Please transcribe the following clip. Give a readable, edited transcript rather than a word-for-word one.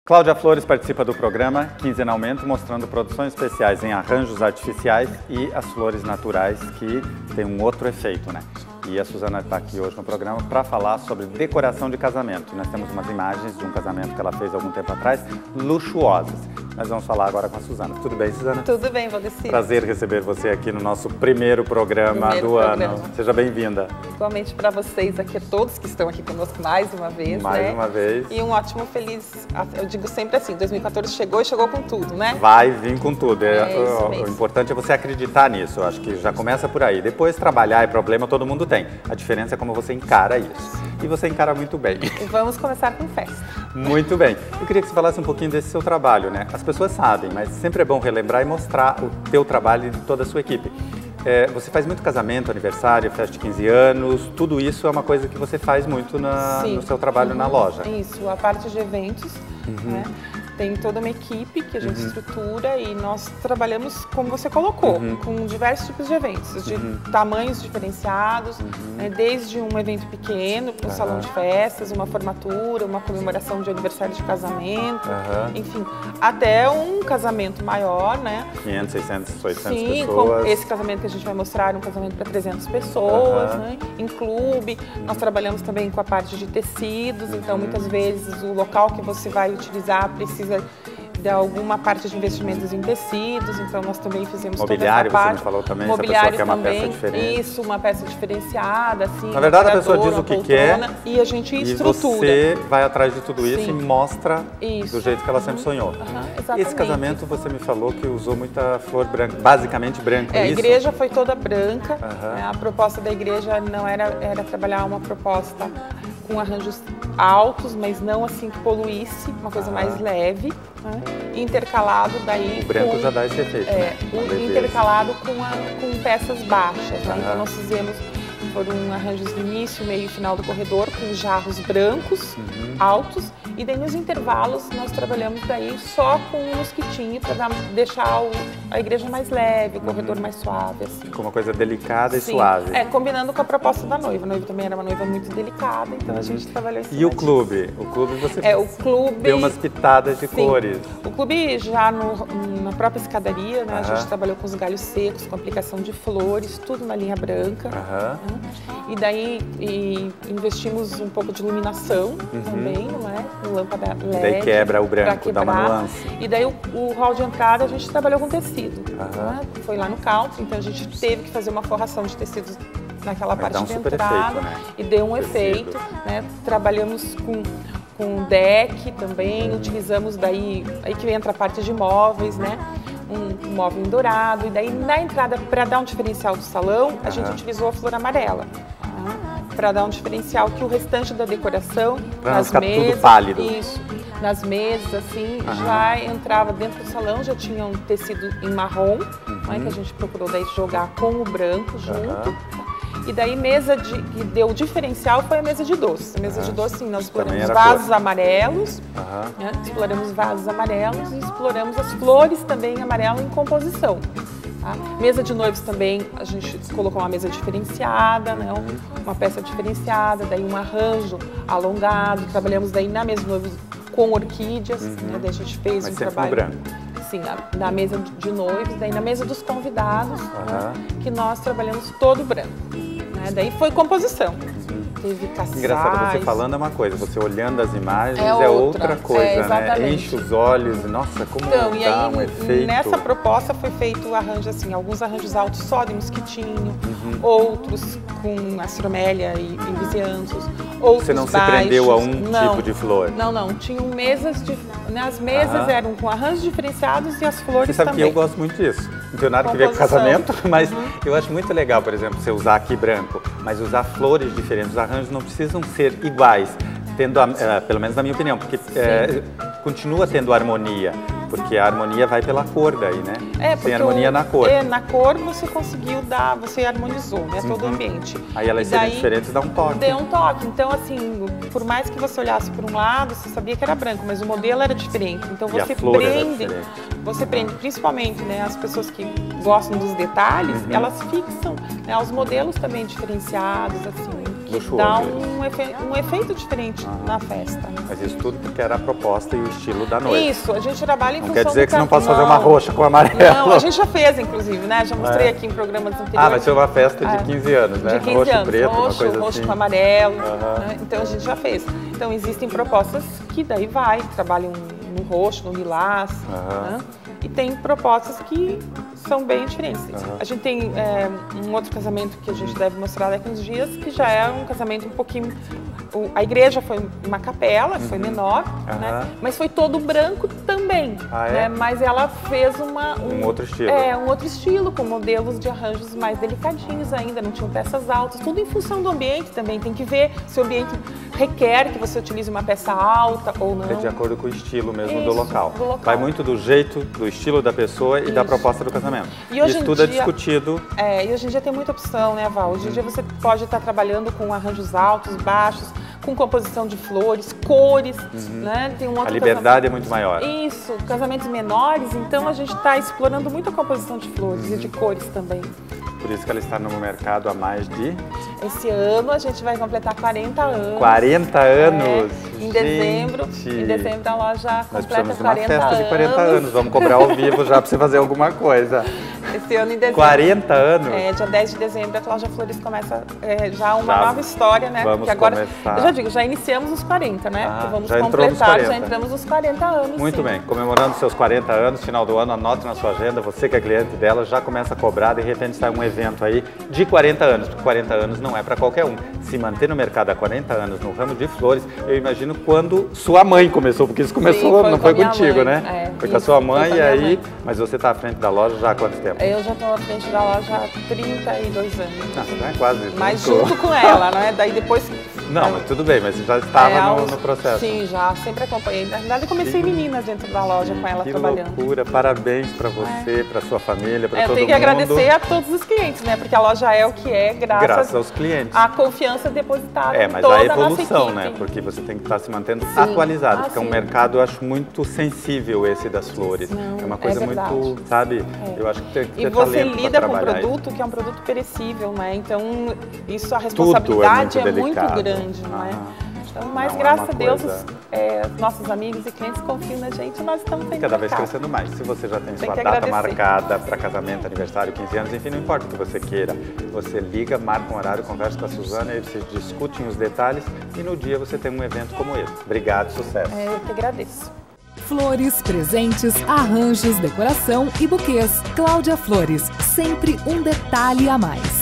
Cláudia Flores participa do programa quinzenalmente, mostrando produções especiais em arranjos artificiais e as flores naturais, que tem um outro efeito, né? E a Suzana está aqui hoje no programa para falar sobre decoração de casamento. Nós temos umas imagens de um casamento que ela fez algum tempo atrás, luxuosas. Nós vamos falar agora com a Suzana. Tudo bem, Suzana? Tudo bem, Valdeci. Prazer receber você aqui no nosso primeiro programa do ano. Seja bem-vinda. Igualmente para vocês aqui, todos que estão aqui conosco mais uma vez, Mais uma vez. E um ótimo, feliz, eu digo sempre assim, 2014 chegou e chegou com tudo, né? Vai vir com tudo. O importante é você acreditar nisso. Eu acho que já começa por aí. Depois, trabalhar é problema, todo mundo tem. A diferença é como você encara isso. E você encara muito bem. E vamos começar com festa. Muito bem. Eu queria que você falasse um pouquinho desse seu trabalho, né? As pessoas sabem, mas sempre é bom relembrar e mostrar o teu trabalho e de toda a sua equipe. Você faz muito casamento, aniversário, festa de 15 anos, tudo isso é uma coisa que você faz muito no seu trabalho na loja. Isso, a parte de eventos, né? Tem toda uma equipe que a gente estrutura e nós trabalhamos, como você colocou, com diversos tipos de eventos, de tamanhos diferenciados, né, desde um evento pequeno, para um salão de festas, uma formatura, uma comemoração de aniversário de casamento, enfim, até um casamento maior, né? 500, 600, 800 Sim, pessoas. Como esse casamento que a gente vai mostrar, um casamento para 300 pessoas, né? Em clube. Nós trabalhamos também com a parte de tecidos, então muitas vezes o local que você vai utilizar precisa de alguma parte de investimentos em tecidos, então nós também fizemos mobiliário, toda essa parte. Você me falou também, Mobiliário se a pessoa quer também, uma peça diferente. Isso, uma peça diferenciada, assim. Na verdade, a pessoa diz o que quer e a gente estrutura. E você vai atrás de tudo isso e mostra do jeito que ela sempre sonhou. Exatamente. Esse casamento, você me falou que usou muita flor branca, basicamente branca, é isso? A igreja foi toda branca. A proposta da igreja não era trabalhar uma proposta com arranjos altos, mas não assim que poluísse, uma coisa mais leve, né? Intercalado daí o branco já dá esse efeito, né? Intercalado com peças baixas, né? Então nós fizemos, foram arranjos do início, meio e final do corredor, com jarros brancos, altos, e daí nos intervalos nós trabalhamos daí só com um mosquitinho para deixar a igreja mais leve, o corredor mais suave, assim. Com uma coisa delicada e suave. Combinando com a proposta da noiva. A noiva também era uma noiva muito delicada, então a gente trabalhou em cima. E o clube? O clube você o clube deu umas pitadas de cores. O clube já na própria escadaria, né? A gente trabalhou com os galhos secos, com aplicação de flores, tudo na linha branca. E daí investimos um pouco de iluminação também, não é? Lâmpada LED. Daí quebra o branco, dá uma nuance. E daí o hall de entrada a gente trabalhou com tecido. Né? Foi lá no country, então a gente teve que fazer uma forração de tecidos naquela parte de entrada. Efeito, né? E deu um efeito. Né? Trabalhamos com deck também, utilizamos daí, aí que entra a parte de móveis, né? Um móvel em dourado. E daí na entrada, para dar um diferencial do salão, a gente utilizou a flor amarela. Para dar um diferencial que o restante da decoração, nas mesas, tudo pálido. Isso, nas mesas, assim, já entrava dentro do salão, já tinha um tecido em marrom, né, que a gente procurou daí jogar com o branco junto. E daí que deu o diferencial foi a mesa de doce. A mesa de doce, sim, nós exploramos vasos amarelos, né, exploramos vasos amarelos e exploramos as flores também amarelas em composição. Mesa de noivos também, a gente colocou uma mesa diferenciada, né? Uma peça diferenciada, daí um arranjo alongado, trabalhamos daí na mesa de noivos com orquídeas, né? Daí a gente fez um trabalho branco. Sim, na mesa de noivos, daí na mesa dos convidados, né? Que nós trabalhamos todo branco, né? Daí foi composição. Teve caçais. Engraçado, você falando é uma coisa, você olhando as imagens é outra coisa, né? Enche os olhos, nossa, como então, dá um efeito. Nessa proposta foi feito o arranjo assim, alguns arranjos altos só de mosquitinho, outros com astromélia e vizianços, outros Você não baixos. Se prendeu a um tipo de flor? Não, tinham mesas, as mesas eram com arranjos diferenciados e as flores você sabe também. Que eu gosto muito disso. Não tenho nada que ver com casamento, mas eu acho muito legal, por exemplo, você usar aqui branco, mas usar flores diferentes. Os arranjos não precisam ser iguais, pelo menos na minha opinião, porque continua tendo harmonia, porque a harmonia vai pela cor daí, né? Tem harmonia na cor. Na cor você conseguiu dar, você harmonizou, né? Todo o ambiente. Aí elas serem diferentes dá um toque. Deu um toque. Então, assim, por mais que você olhasse por um lado, você sabia que era branco, mas o modelo era diferente. Então você prende, principalmente, né, as pessoas que gostam dos detalhes, elas fixam, né, os modelos também diferenciados, assim, luxuoso, dá um efeito diferente na festa. Mas isso tudo porque era a proposta e o estilo da noite. Isso, a gente trabalha em não função quer dizer do que você não possa fazer uma roxa com amarelo. Não, a gente já fez, inclusive, né? Já mostrei aqui em programas anteriores. Vai ser uma festa de 15 anos, né? De 15 roxo anos, preto, uma coisa roxo assim. com amarelo, né? Então a gente já fez. Então existem propostas que daí trabalham no roxo, no lilás, né? E tem propostas que são bem diferentes. A gente tem um outro casamento que a gente deve mostrar daqui uns dias, que já é um casamento um pouquinho... A igreja foi uma capela, foi menor, né? Mas foi todo branco também. Né? Mas ela fez um outro estilo. Um outro estilo, com modelos de arranjos mais delicadinhos ainda, não tinham peças altas, tudo em função do ambiente também. Tem que ver se o ambiente requer que você utilize uma peça alta ou não. É de acordo com o estilo mesmo do local. Vai muito do jeito, do estilo da pessoa e da proposta do casamento. E hoje isso tudo é discutido. E hoje em dia tem muita opção, né, Val? Hoje em dia você pode estar trabalhando com arranjos altos, baixos, com composição de flores, cores, né? Tem um outro a liberdade é muito maior. Isso, casamentos menores, então a gente está explorando muito a composição de flores e de cores também. Por isso que ela está no mercado há mais de... Esse ano a gente vai completar 40 anos. 40 anos? Em dezembro. Em dezembro a loja completa 40 anos. Nós precisamos de uma festa de 40 anos. Vamos cobrar ao vivo já para você fazer alguma coisa. Esse ano em dezembro. 40 anos? Dia 10 de dezembro a Cláudia Flores começa já uma nova história, né? Vamos começar. Eu já digo, já iniciamos os 40, né? Vamos já completar, já entramos nos 40 anos. Muito bem, comemorando seus 40 anos, final do ano, anote na sua agenda, você que é cliente dela, já começa a cobrar, de repente sai um evento aí de 40 anos, porque 40 anos não é para qualquer um. Se manter no mercado há 40 anos no ramo de flores, eu imagino quando sua mãe começou, porque isso começou, não foi contigo, né? Foi com a sua mãe e aí, mas você está à frente da loja já há quanto tempo? Eu já estou à frente da loja há 32 anos. Não é quase. Mas junto com ela, não é? Daí depois... Não, mas tudo bem, mas você já estava no processo. Sim, já, sempre acompanhei. Na verdade, eu comecei menina dentro da loja com ela trabalhando. Que loucura, parabéns para você, para sua família, para todo mundo. Eu tenho que agradecer a todos os clientes, né? Porque a loja é o que é, graças aos clientes. À confiança depositada em mas toda a evolução, nossa equipe. né? Porque você tem que estar se mantendo atualizado, porque é um mercado, eu acho, muito sensível esse das flores. É uma coisa muito, sabe? Eu acho que tem que ter talento para trabalhar. E você lida com um produto que é um produto perecível, né? Então, isso, a responsabilidade é muito grande, não é? Então, mas graças a Deus, nossos amigos e clientes confiam na gente e nós estamos tendo cada vez crescendo mais. Se você já tem sua data marcada para casamento, aniversário, 15 anos, enfim, não importa o que você queira. Você liga, marca um horário, conversa com a Suzana, aí vocês discutem os detalhes e no dia você tem um evento como esse. Obrigado, sucesso. Eu que agradeço. Flores, presentes, arranjos, decoração e buquês. Cláudia Flores, sempre um detalhe a mais.